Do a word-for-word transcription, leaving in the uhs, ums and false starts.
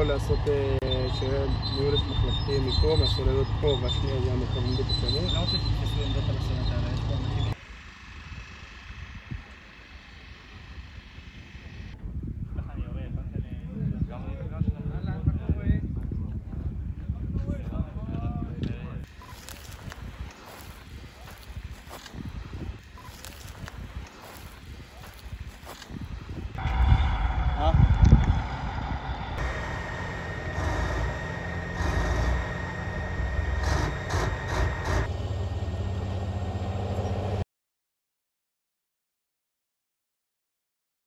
לו לעשות ניהול מחלקתי מפה, מהסוללות פה, והשנייה זה המרחבים ביטחוניים. אני לא רוצה שתתפסו עמדות על הסוללות האלה, יש פה אנשים...